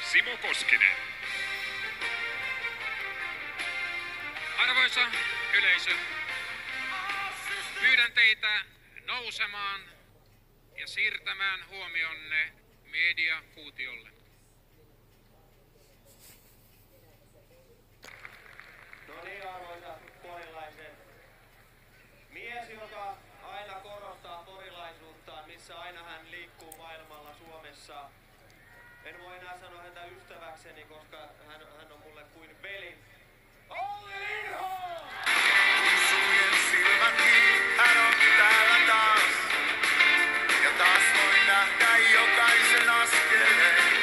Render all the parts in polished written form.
Simo Koskinen. Arvoisa yleisö, pyydän teitä nousemaan ja siirtämään huomionne mediakuutiolle. No niin, arvoisat porilaiset. Mies, joka aina korostaa porilaisuuttaan, missä aina hän liikkuu maailmalla Suomessa. En voi enää sanoa häntä ystäväkseni, koska hän on mulle kuin veli. Olli Lindholm! Suljen silmätkin, hän on täällä taas. Ja taas voin nähdä jokaisen askeleen.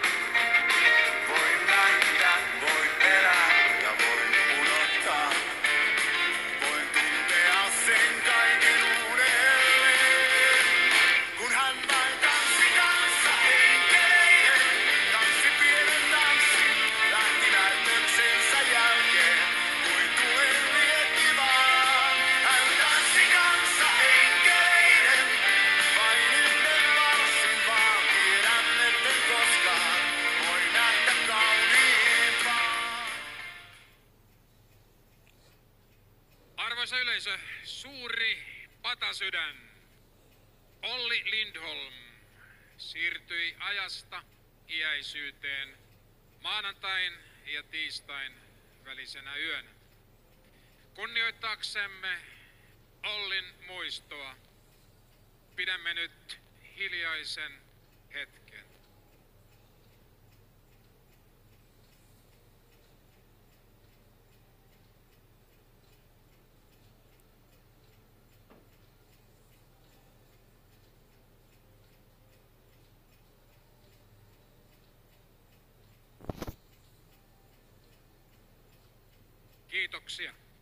Voin nähdä, voin elää ja voin unohtaa. Voin tuntea sen kaiken uudelleen. Kun hän vain tanssi kanssa enkeleiden. Tanssi pienen tanssin, lähti näytöksensä jälkeen. Kuin tulen vietti vaan. Hän tanssi kanssa enkeleiden. Vain yhden varssin vaan. Tiedän etten koskaan voi nähdä kauniimpaa. Arvoisa yleisö, suuri patasydän Olli Lindholm siirtyi ajasta iäisyyteen maanantain ja tiistain välisenä yönä. Kunnioittaaksemme Ollin muistoa pidämme nyt hiljaisen hetken. Kiitoksia.